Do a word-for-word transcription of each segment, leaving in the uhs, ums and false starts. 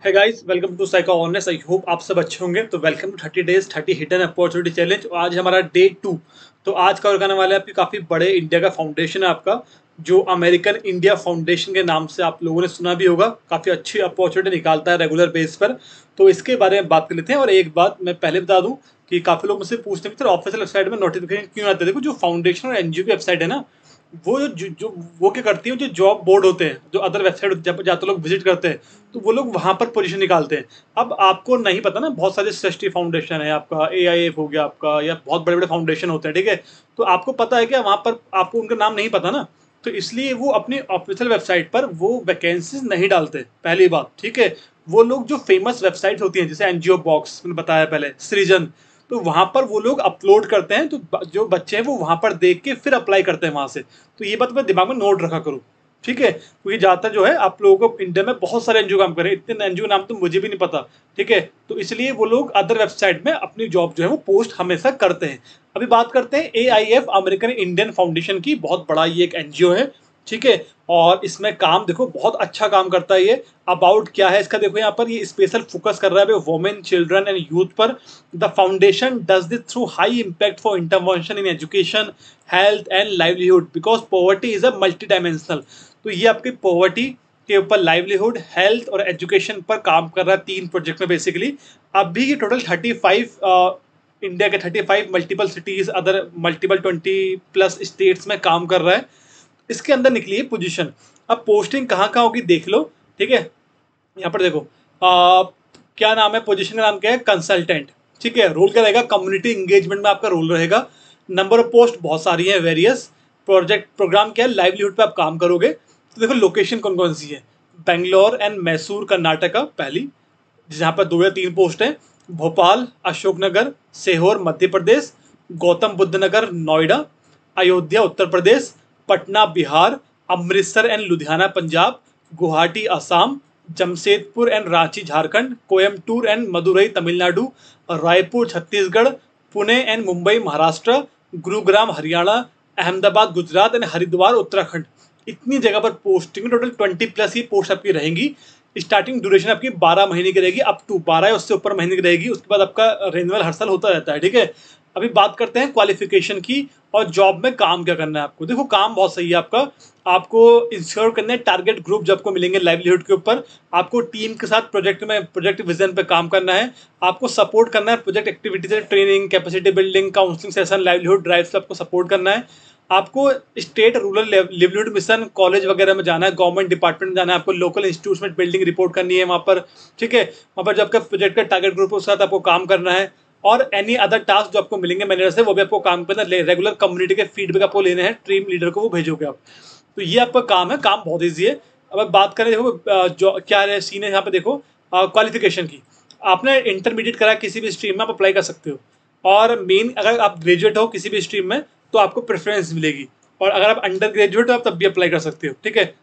है guys, welcome to psycho honest. I hope आप सब अच्छे होंगे। तो welcome to thirty days thirty hidden opportunity challenge. आज हमारा डे टू। तो आज कवर करने वाले हैं आपकी काफ़ी बड़े इंडिया का फाउंडेशन है आपका, जो अमेरिकन इंडिया फाउंडेशन के नाम से आप लोगों ने सुना भी होगा। काफ़ी अच्छी अपॉर्चुनिटी निकालता है रेगुलर बेस पर। तो इसके बारे में बात कर लेते हैं। और एक बात मैं पहले बता दूं कि काफ़ी लोग मुझसे पूछते हैं कि ऑफिशियल वेबसाइट में नोटिफिकेशन क्यों आते हैं। देखो, जो फाउंडेशन और एनजीओ की वेबसाइट है ना, वो जो जो वो क्या करती है, जो जॉब बोर्ड होते हैं, जो अदर वेबसाइट जब जाते लोग विजिट करते हैं, तो वो लोग वहाँ पर पोजीशन निकालते हैं। अब आपको नहीं पता ना, बहुत सारे सृष्टि फाउंडेशन है आपका, ए आई एफ हो गया आपका, या बहुत बड़े बड़े फाउंडेशन होते हैं, ठीक है। तो आपको पता है कि वहाँ पर आपको उनका नाम नहीं पता ना, तो इसलिए वो अपनी ऑफिशियल वेबसाइट पर वो वैकेंसीज नहीं डालते, पहली बात, ठीक है। वो लोग जो फेमस वेबसाइट होती हैं, जैसे एनजीओ बॉक्स मैंने बताया पहले, सृजन, तो वहाँ पर वो लोग अपलोड करते हैं। तो जो बच्चे हैं वो वहाँ पर देख के फिर अप्लाई करते हैं वहाँ से। तो ये बात मैं दिमाग में नोट रखा करूँ, ठीक है। क्योंकि ज़्यादातर जो है आप लोगों को इंडिया में बहुत सारे एनजीओ काम कर रहे हैं, इतने एनजीओ नाम तो मुझे भी नहीं पता, ठीक है। तो इसलिए वो लोग अदर वेबसाइट में अपनी जॉब जो है वो पोस्ट हमेशा करते हैं। अभी बात करते हैं A I F American Indian foundation की। बहुत बड़ा ये एक एनजीओ है, ठीक है। और इसमें काम देखो, बहुत अच्छा काम करता है ये। अबाउट क्या है इसका, देखो यहाँ पर ये स्पेशल फोकस कर रहा है वुमेन, चिल्ड्रन एंड यूथ पर। The foundation does this through high impact for intervention in education, health and livelihood, because poverty is a multi dimensional. तो ये आपकी पॉवर्टी के ऊपर, लाइवलीहुड, हेल्थ और एजुकेशन पर काम कर रहा है, तीन प्रोजेक्ट में बेसिकली। अभी ये टोटल थर्टी फाइव इंडिया के thirty five multiple cities, other multiple twenty plus states में काम कर रहा है। इसके अंदर निकली है पोजीशन। अब पोस्टिंग कहाँ कहाँ होगी देख लो, ठीक है। यहाँ पर देखो, आ, क्या नाम है, पोजीशन का नाम क्या है, कंसल्टेंट, ठीक है। रोल क्या रहेगा, कम्युनिटी इंगेजमेंट में आपका रोल रहेगा। नंबर ऑफ पोस्ट बहुत सारी है, वेरियस। प्रोजेक्ट प्रोग्राम क्या है, लाइवलीहुड पे आप काम करोगे। तो देखो लोकेशन कौन कौन सी है, बेंगलोर एंड मैसूर कर्नाटका पहली, जहाँ पर दो या तीन पोस्ट हैं। Bhopal, Ashoknagar, Sehore Madhya Pradesh, Gautam Buddh Nagar Noida, Ayodhya Uttar Pradesh, Patna Bihar, Amritsar and Ludhiana Punjab, Guwahati Assam, Jamshedpur and Ranchi Jharkhand, Coimbatore and Madurai Tamil Nadu, Raipur Chhattisgarh, Pune and Mumbai Maharashtra, Gurugram Haryana, Ahmedabad Gujarat and Haridwar Uttarakhand. इतनी जगह पर पोस्टिंग, टोटल ट्वेंटी प्लस ही पोस्ट आपकी रहेंगी। स्टार्टिंग ड्यूरेशन आपकी बारह महीने की रहेगी, अप टू बारह या उससे ऊपर महीने की रहेगी। उसके बाद आपका रेन्यूअल हर साल होता रहता है, ठीक है। अभी बात करते हैं क्वालिफिकेशन की और जॉब में काम क्या करना है आपको। देखो काम बहुत सही है आपका। आपको इंश्योर करना है टारगेट ग्रुप जो आपको मिलेंगे लाइवलीहुड के ऊपर। आपको टीम के साथ प्रोजेक्ट में, प्रोजेक्ट विजन पे काम करना है। आपको सपोर्ट करना है project activities, training, capacity building, counselling session, livelihood drive से आपको सपोर्ट करना है। आपको state rural livelihood mission, college वगैरह में जाना है, गवर्नमेंट डिपार्टमेंट में जाना है, आपको लोकल इंस्टीट्यूट में बिल्डिंग रिपोर्ट करनी है वहाँ पर, ठीक है। वहाँ पर जो आपका प्रोजेक्ट का टारगेट ग्रुप है उसके साथ आपको काम करना है। और एनी अदर टास्क जो आपको मिलेंगे मैनेजर से, वो भी आपको काम करना है। रेगुलर कम्युनिटी के फीडबैक आपको लेने हैं, टीम लीडर को वो भेजोगे आप। तो ये आपका काम है, काम बहुत ईजी है। अब बात करें, देखो जो क्या है सीन है यहाँ पे, देखो क्वालिफिकेशन की। आपने इंटरमीडिएट करा किसी भी स्ट्रीम में आप अप्लाई कर सकते हो। और मेन, अगर आप ग्रेजुएट हो किसी भी स्ट्रीम में तो आपको प्रेफरेंस मिलेगी। और अगर आप अंडर ग्रेजुएट हो आप तब भी अप्लाई कर सकते हो, ठीक है।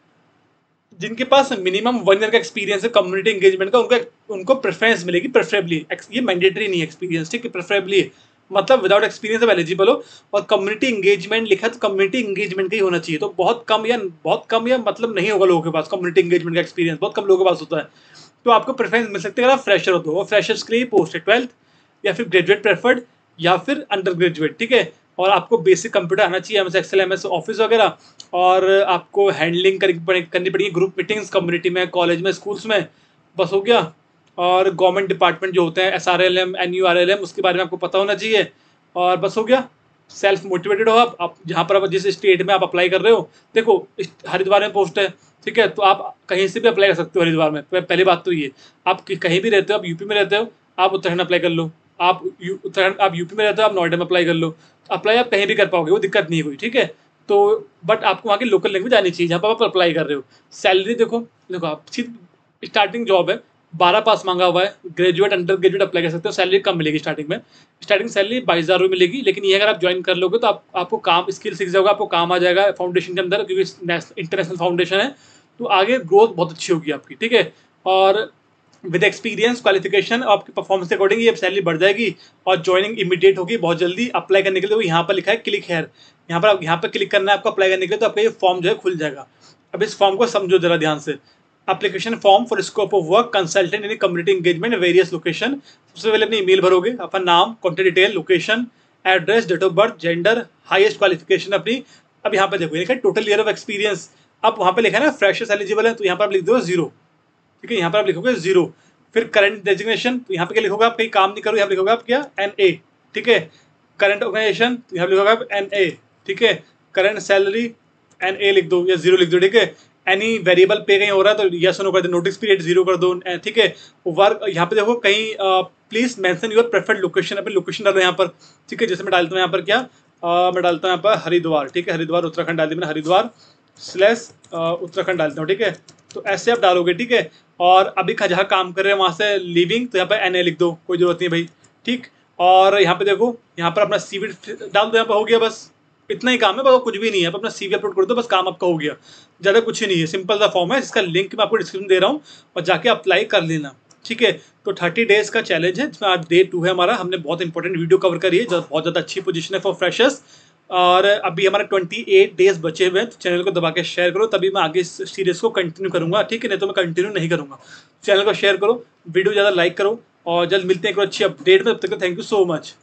जिनके पास मिनिमम वन ईयर का एक्सपीरियंस है कम्युनिटी एंगेजमेंट का, उनका उनको प्रेफरेंस मिलेगी, प्रेफरेबली। ये मैंडेटरी नहीं है एक्सपीरियंस, ठीक है, प्रेफरेबली है। मतलब विदाउट एक्सपीरियंस आप एलिजिबल हो। और कम्युनिटी एंगेजमेंट लिखा है तो कम्युनिटी एंगेजमेंट का ही होना चाहिए। तो बहुत कम या बहुत कम या मतलब नहीं होगा लोगों के पास कम्युनिटी एंगेजमेंट का एक्सपीरियंस, बहुत कम लोगों के पास होता है। तो आपको प्रेफरेंस मिल सकती है अगर आप फ्रेशर हो तो। वो फ्रेशर्स के लिए पोस्ट है ट्वेल्थ या फिर ग्रेजुएट प्रेफर्ड या फिर अंडर ग्रेजुएट, ठीक है। और आपको बेसिक कंप्यूटर आना चाहिए, M S Excel, M S office वगैरह। और आपको हैंडलिंग करनी पड़ेगी ग्रुप मीटिंग्स कम्युनिटी में, कॉलेज में, स्कूल्स में, बस हो गया। और गवर्नमेंट डिपार्टमेंट जो होते हैं, S R L M, N U R L M, उसके बारे में आपको पता होना चाहिए। और बस हो गया। सेल्फ मोटिवेटेड हो आप, आप जहाँ पर आप जिस स्टेट में आप अप्लाई कर रहे हो। देखो हरिद्वार में पोस्ट है, ठीक है, तो आप कहीं से भी अप्लाई कर सकते हो हरिद्वार में। पहली बात तो ये, आप कहीं भी रहते हो, आप यूपी में रहते हो आप उत्तराखंड अप्लाई कर लो। आप उत्तराखंड, आप यूपी में रहते हो आप नोएडा में अप्लाई कर लो। अप्लाई आप कहीं भी कर पाओगे, वो दिक्कत नहीं है कोई, ठीक है। तो बट आपको वहाँ की लोकल लैंग्वेज आनी चाहिए जहाँ पर आप अप्लाई कर रहे हो। सैलरी देखो, देखो आप स्टार्टिंग जॉब है, बारह पास मांगा हुआ है, ग्रेजुएट अंडर ग्रेजुएट अप्लाई कर सकते हो। सैलरी कम मिलेगी स्टार्टिंग में, स्टार्टिंग सैलरी बाईस हज़ार रुपये मिलेगी। लेकिन ये अगर आप ज्वाइन कर लोगे तो आप, आपको काम स्किल सीख जाओगे, आपको काम आ जाएगा फाउंडेशन के अंदर, क्योंकि इंटरनेशनल फाउंडेशन है। तो आगे ग्रोथ बहुत अच्छी होगी आपकी, ठीक है। और विद एक्सपीरियंस, क्वालिफिकेशन, आपकी परफॉर्मेंस के अकॉर्डिंग ये सैलरी बढ़ जाएगी। और ज्वाइनिंग इमीडिएट होगी बहुत जल्दी। अप्लाई करने के लिए वो यहाँ पर लिखा है क्लिक हेयर, यहाँ पर आप यहाँ पर क्लिक करना है आपको अप्लाई करने के लिए। तो आपका ये फॉर्म जो है खुल जाएगा। अब इस फॉर्म को समझो जरा ध्यान से। Application form for scope of work consultant in community engagement various location. सबसे पहले अपनी ईमेल भरोगे, अपना नाम, contact detail, location, address, date of birth, gender, highest qualification अपनी। अब यहाँ पे देखो लिखा है टोटल ईयर ऑफ एक्सपीरियंस। अब वहाँ पे लिखा है ना फ्रेशर्स एलिजिबल है, तो यहाँ पर आप लिख दो जीरो। ठीक है, यहाँ पर आप लिखोगे जीरो। फिर करंट डेजिग्नेशन, तो यहाँ पे क्या लिखोगे आप, कहीं काम नहीं करो, यहाँ पे लिखोगे आप क्या, एन ए। ठीक है, करंट ऑर्गेनाइजेशन, तो यहाँ पे लिखोगे आप एन ए। ठीक है, करंट सैलरी एन ए लिख दो या जीरो लिख दो। ठीक है, एनी वेरिएबल पे कहीं हो रहा है तो यस नो कर दो, नोटिस पीरियड जीरो कर दो। ठीक है, वर्क यहाँ पे देखो कहीं please mention your preferred location, अपनी लोकेशन डालो यहाँ पर। ठीक है, जैसे मैं डालता हूँ यहाँ पर क्या, uh, मैं डालता हूँ यहाँ पर हरिद्वार। ठीक है, हरिद्वार उत्तराखंड डाल दी मैंने, हरिद्वार स्लैश उत्तराखंड डालता हूँ। ठीक है, तो ऐसे आप डालोगे। ठीक है, और अभी जहाँ काम कर रहे हैं वहाँ से लिविंग, तो यहाँ पर एन ए लिख दो, कोई जरूरत नहीं भाई। ठीक, और यहाँ पे देखो यहाँ पर अपना सीवी डाल दो, यहाँ पर हो गया, बस इतना ही काम है, बस कुछ भी नहीं है। अपना सीवी अपलोड कर दो, बस काम आपका हो गया, ज़्यादा कुछ ही नहीं है। सिंपल सा फॉर्म है, जिसका लिंक मैं आपको डिस्क्रिप्शन दे रहा हूँ और जाके अप्लाई कर लेना। ठीक है, तो थर्टी डेज का चैलेंज है, जिसमें आज डे टू है हमारा। हमने बहुत इंपॉर्टेंट वीडियो कवर करी है, बहुत ज़्यादा अच्छी पोजीशन है फॉर फ्रेशर्स। और अभी हमारे ट्वेंटी एट डेज बचे हुए हैं, तो चैनल को दबा के शेयर करो, तभी मैं आगे इस सीरीज को कंटिन्यू करूँगा। ठीक है, नहीं तो मैं कंटिन्यू नहीं करूँगा। चैनल को शेयर करो, वीडियो ज़्यादा लाइक करो, और जल्द मिलते हैं एक अच्छी अपडेट में। तब तक थैंक यू सो मच।